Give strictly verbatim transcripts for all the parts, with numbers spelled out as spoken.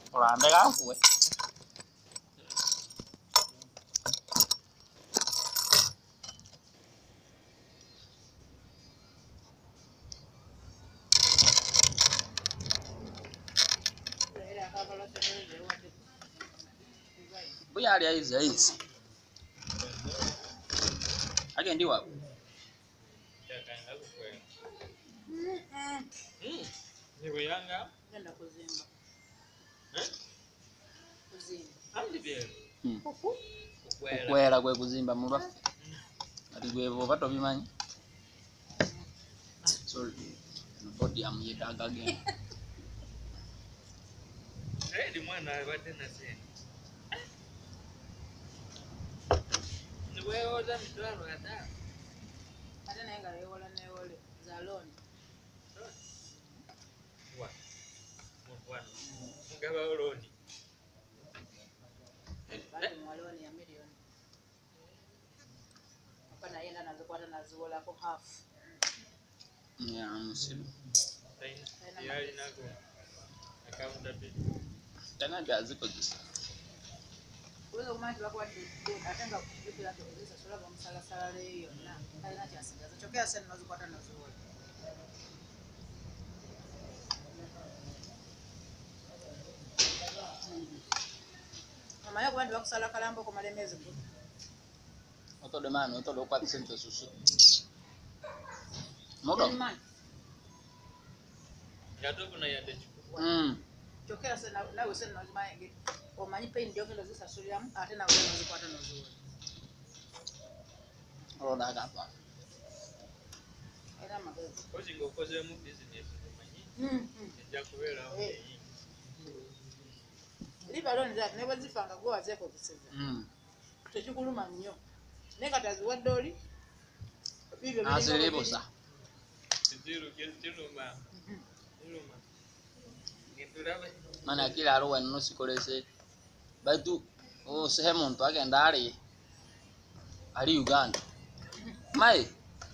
Orande gakuwe. Buya ali aizi aizi. Agendi wapi? Yakaenda kukwenda. Mm. Mm. Niwe yanga Nenda kuzimba. Eh? Kuzimba. Amdi bye. Hmm. Kuku. Kukwela. Kukwela kwe kuzimba mulwa. Ati gwevo bato bimanyi. So body am yetaga again. Eh, di mwana abadde nasene. Niwe oza mitwalo kada. Ate naye nga yeewola neewole za looni. Wa. Mwana. Mugaba oloni. Bali mu looni ya milioni. Apa naye nga nazikwata naziwolako half. Yeah, musimu. Yali nako. Akaunda bi. Tena byaziko gisa. Uwezo kumanya tibakwadde ate nga kujjukira tozisa sola bamusalasala leyo yonna talina kyasigaza kyokka sente nozikwata noziwola. Omanye kuba nti bakusala kalambo okumala emyezi kkumi. Otode mani, otode okwati sente susu. Modo? Yatofuna yadde kikuwa. Mm. Kyokka sente nawe sente nozimanyi omanyi payini gyogenda ozisasuliramu ate nawe nozikwata noziwola. Oloda agapa. Era amagezi. Ozinga okozeemu bizinesi omanyi. Ejja kubeerawo eyi. Liba looni zaati ne bwe zifanga gwe wazeekozeseza. Mm. Tekikuluma nnyo. Naye kati aziwadde oli. Aziribusa. Kiziru kiruma. Kiruma. Ngitulabe. Mana kila aruwa nino sikolese. Baitu o sehemu mtu agenda ali ali Uganda. Mai.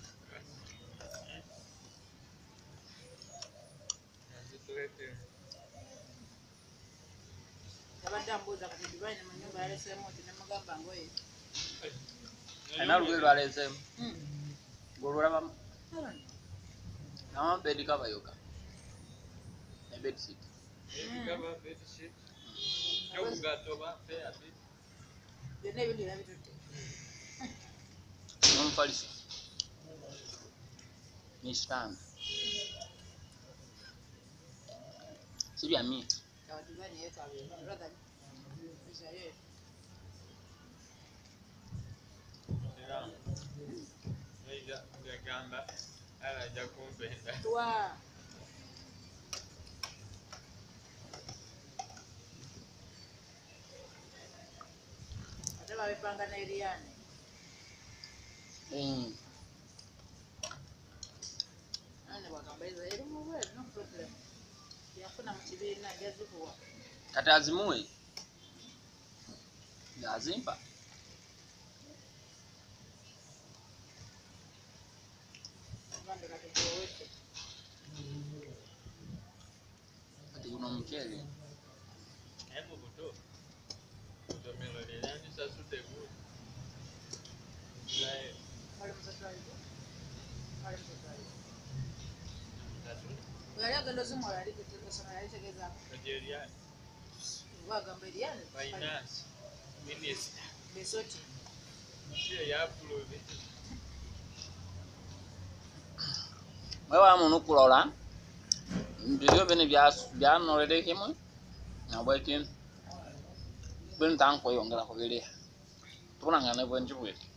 Yabadde ambuuza kati Dubai ne mu nnyumba yaleseemu oti ne mugamba ngoye. Ana lugero alese. Mm. Golora bam. Na bed cover yoka. Na bed sheet. Kaba bed sheet. Yobugato ba pe abi. Byonna ebindi birabitutte. Non falso. Ni stand. Sibya mi. Yawa Dubai ne yeetaaga brother. Israel. Nija gamba ala ja kumpenda. Tuwa. Ate babipanga ne Eliane. Mm. Ane bagamba Israel mu bweru no problem. Yafuna mu kibiina jazikuwa. Kati azimuwe. Yazimpa. Bande kati kuwete. Kati kuna mchele. Emu buto. Buto melodi nani sasute bu. Nae Wale msatwayo. Wale msatwayo. tatu. Yali agenda ozimwala ali kutegeeza yali tegeezaako. Nigeria Bagamba Eliane. finance minister. Besoti. Sio ya approve. Wewe munu kulola. Ndio bene bya bya norede himo. Na bweki. Ben tanko yongera ko bele. Tuna ngane bwenji bwe.